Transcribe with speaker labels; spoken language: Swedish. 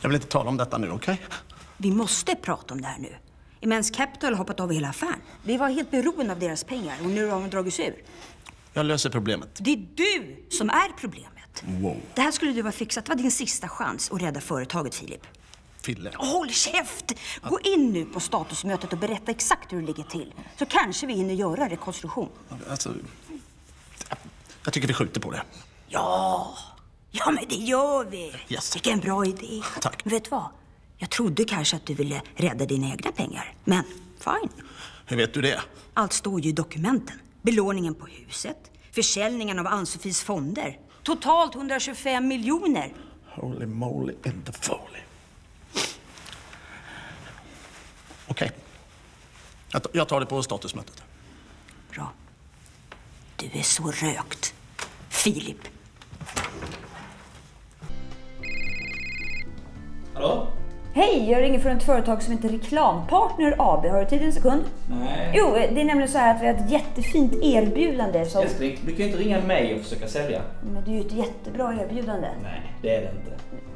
Speaker 1: vill inte tala om detta nu, okej?
Speaker 2: Vi måste prata om det här nu. Immense Capital har hoppat av hela affären. Vi var helt beroende av deras pengar och nu har de dragits ur.
Speaker 1: Jag löser problemet.
Speaker 2: Det är du som är problemet.
Speaker 1: Wow.
Speaker 2: Det här skulle du ha fixat. Det var din sista chans att rädda företaget, Filip.
Speaker 1: Fille.
Speaker 2: Håll käft! Gå in nu på statusmötet och berätta exakt hur det ligger till. Så kanske vi hinner göra en rekonstruktion.
Speaker 1: Alltså, jag tycker vi skjuter på det.
Speaker 2: Ja, men det gör vi.
Speaker 1: Yes.
Speaker 2: Vilken bra idé.
Speaker 1: Tack.
Speaker 2: Men vet du vad? Jag trodde kanske att du ville rädda dina egna pengar. Men fine.
Speaker 1: Hur vet du det?
Speaker 2: Allt står ju i dokumenten. Belåningen på huset. Försäljningen av Ann-Sofies fonder. Totalt 125 miljoner.
Speaker 1: Holy moly in the foley. Okej. Jag tar det på statusmötet.
Speaker 2: Bra. Du är så rökt. Filip.
Speaker 3: Hallå?
Speaker 4: Hej, jag ringer från ett företag som heter Reklampartner AB. Har du tid en sekund?
Speaker 3: Nej.
Speaker 4: Jo, det är nämligen så här att vi har ett jättefint erbjudande som...
Speaker 3: Älskling, du kan ju inte ringa mig och försöka sälja.
Speaker 4: Men det är ju ett jättebra erbjudande.
Speaker 3: Nej, det är det inte.